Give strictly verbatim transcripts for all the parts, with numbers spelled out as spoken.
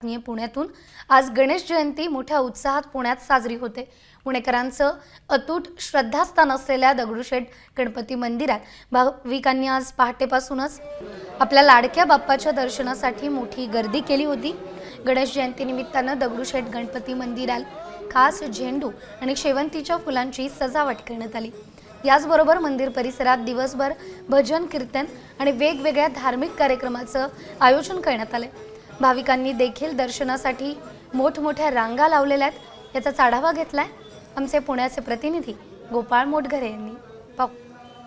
बातमी पुण्यातून। आज गणेश जयंती मोठ्या उत्साहात पुण्यात साजरी होते। पुणेकरांचं अतूट श्रद्धास्थान असलेल्या दगडूशेठ गणपती मंदिरात भाविकांनी आज पहाटेपासूनच आपल्या लाडक्या बाप्पाच्या दर्शनासाठी मोठी गर्दी केली होती। गणेश जयंती निमित्तानं दगडूशेठ गणपती मंदिरात खास झेंडू आणि शेवंतीच्या फुलांची सजावट करण्यात आली। याचबरोबर मंदिर परिसरात दिवसभर भजन कीर्तन आणि वेगवेगळ्या धार्मिक कार्यक्रमाचं आयोजन करण्यात आले। भाविकांनी देखील दर्शनासाठी मोठमोठ्या रांगा लावलेल्या आहेत। याचा आढावा घेतलाय आमचे पुण्याचे प्रतिनिधी गोपाळ मोटघरे यांनी। पाहू।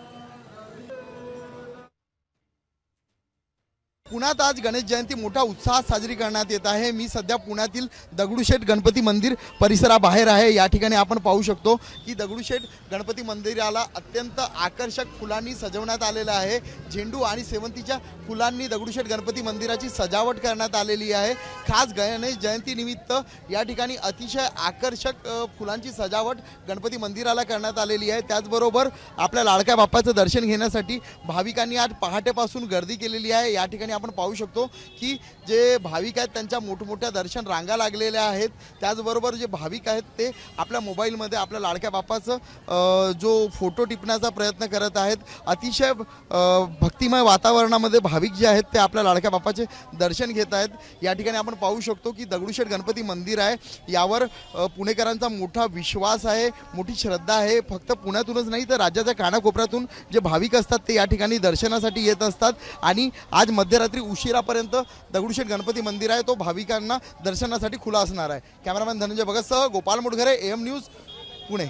पुण्यात आज गणेश जयंती मोठ्या उत्साहात साजरी करण्यात येत आहे। मी सध्या पुण्यातील दगडूशेठ गणपती मंदिर परिसराबाहेर आहे। या ठिकाणी आपण पाहू शकतो की दगडूशेठ गणपती मंदिराला अत्यंत आकर्षक फुलांनी सजवण्यात आलेलं आहे। झेंडू आणि शेवंतीच्या फुलांनी दगडूशेठ गणपती मंदिराची सजावट करण्यात आलेली आहे। खास गणेश जयंती निमित्त या ठिकाणी अतिशय आकर्षक फुलांची सजावट गणपती मंदिराला करण्यात आलेली आहे। त्याचबरोबर आपल्या लाडक्या बाप्पाचं दर्शन घेण्यासाठी भाविकांनी आज पहाटेपासून गर्दी केलेली आहे। या ठिकाणी आपण पाहू शकतो की जे भाविक आहेत त्यांच्या मोठमोठ्या दर्शन रांगा लागलेल्या आहेत। त्याचबरोबर जे भाविक आहेत ते आपल्या मोबाईलमध्ये आपल्या लाडक्या बाप्पाचं जो फोटो टिपण्याचा प्रयत्न करत आहेत। अतिशय भक्तिमय वातावरणामध्ये भाविक जे आहेत ते आपल्या लाडक्या बाप्पाचे दर्शन घेत आहेत। या ठिकाणी आपण पाहू शकतो की दगडूशेठ गणपती मंदिर आहे, यावर पुणेकरांचा मोठा विश्वास आहे, मोठी श्रद्धा आहे। फक्त पुण्यातूनच नाही तर राज्याच्या कानाकोपऱ्यातून जे भाविक असतात ते या ठिकाणी दर्शनासाठी येत असतात आणि आज मध्यरात्री उशिरापर्यंत दगडूशेठ गणपती मंदिर आहे तो भाविकांना दर्शनासाठी खुला असणार आहे। कॅमेरामॅन धनंजय भगतसह गोपाळ मोटघरे, एम न्यूज, पुणे।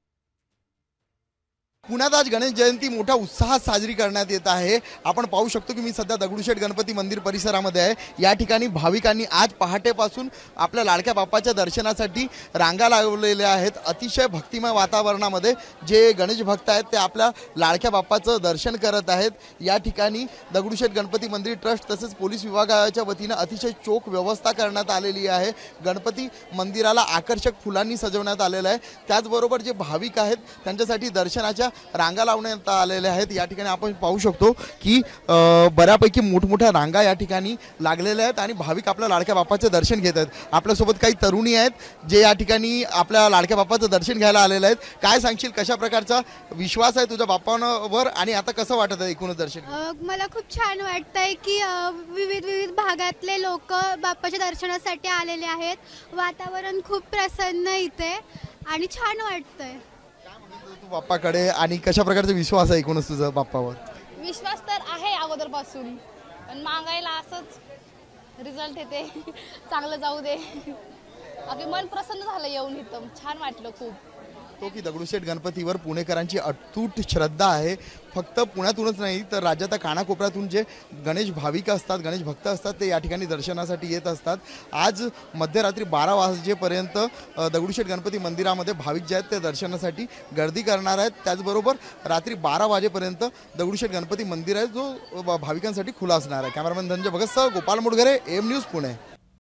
पुण्यात आज गणेश जयंती मोठ्या उत्साहात साजरी करण्यात येत आहे। आपण पाहू शकतो की मी सध्या दगडूशेठ गणपती मंदिर परिसरामध्ये आहे। या ठिकाणी भाविकांनी आज पहाटेपासून आपल्या लाडक्या बाप्पाच्या दर्शनासाठी रांगा लावलेल्या आहेत। अतिशय भक्तिमय वातावरणामध्ये जे गणेश भक्त आहेत ते आपल्या लाडक्या बाप्पाचं दर्शन करत आहेत। या ठिकाणी दगडूशेठ गणपती मंदिर ट्रस्ट तसेच पोलीस विभागाच्या वतीनं अतिशय चोख व्यवस्था करण्यात आलेली आहे। गणपती मंदिराला आकर्षक फुलांनी सजवण्यात आलेलं आहे। त्याचबरोबर जे भाविक आहेत त्यांच्यासाठी दर्शनाच्या रांगा लावण्यात आलेल्या आहेत। या ठिकाणी आपण पाहू शकतो की बऱ्यापैकी मोठमोठ्या रांगा या ठिकाणी लागलेल्या आहेत आणि भाविक आपल्या लाडक्या बाप्पाचे दर्शन घेत आहेत। आपल्यासोबत काही तरुणी आहेत जे या ठिकाणी आपल्या लाडक्या बाप्पाचं दर्शन घ्यायला आलेले आहेत। काय सांगशील, कशा प्रकारचा विश्वास आहे तुझ्या बाप्पांवर आणि आता कसं वाटत आहे एकूणच दर्शन? मला खूप छान वाटतंय की विविध विविध भागातले लोक बाप्पाच्या दर्शनासाठी आलेले आहेत। वातावरण खूप प्रसन्न इथे आणि छान वाटतंय। तू बाप्पाकडे आणि कशा प्रकारचा विश्वास आहे एकूणच तुझा बाप्पावर? विश्वास तर आहे अगोदरपासून, पण मागायला असंच रिझल्ट येते। चांगलं जाऊ दे। अगदी मन प्रसन्न झालं येऊन इथं, छान वाटलं खूप। तो की दगडूशेठ गणपतीवर पुणेकरांची अतूट श्रद्धा आहे। फक्त पुण्यातूनच नाही तर राज्याच्या कानाकोपऱ्यातून जे गणेश भाविक असतात, गणेश भक्त असतात ते या ठिकाणी दर्शनासाठी येत असतात। आज मध्यरात्री बारा वाजेपर्यंत दगडूशेठ गणपती मंदिरामध्ये भाविक जे आहेत ते दर्शनासाठी गर्दी करणार आहेत। त्याचबरोबर रात्री बारा वाजेपर्यंत दगडूशेठ गणपती मंदिर आहे जो भाविकांसाठी खुला असणार आहे। कॅमेरामॅन धनंजय भगतसह गोपाळ मोटघरे, एम न्यूज, पुणे।